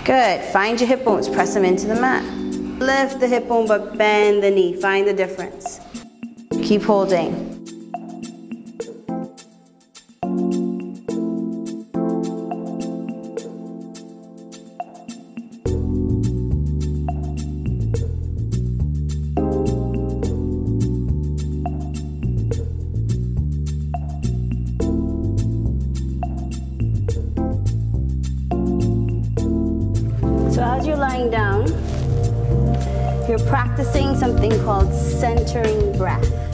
Good. Find your hip bones. Press them into the mat. Lift the hip bone, but bend the knee. Find the difference. Keep holding. So as you're lying down, you're practicing something called centering breath.